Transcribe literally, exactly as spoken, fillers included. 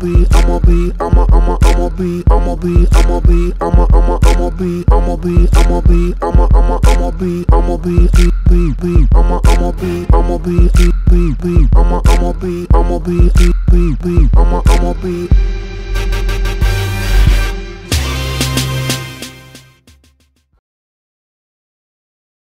be, Imma be, Imma, Imma, Imma be, Imma be, Imma be, Imma, Imma, Imma be, Imma be, Imma be, Imma, Imma, Imma be, Imma be, be, be, be, Imma, Imma be, Imma be, be, be, be, Imma, Imma be, Imma be, be, be, be, Imma, Imma be.